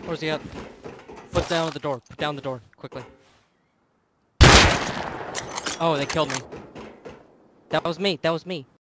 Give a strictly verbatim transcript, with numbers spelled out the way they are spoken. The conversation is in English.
Where's he at? Put down the door. Put down the door. Quickly. Oh, they killed me. That was me. That was me.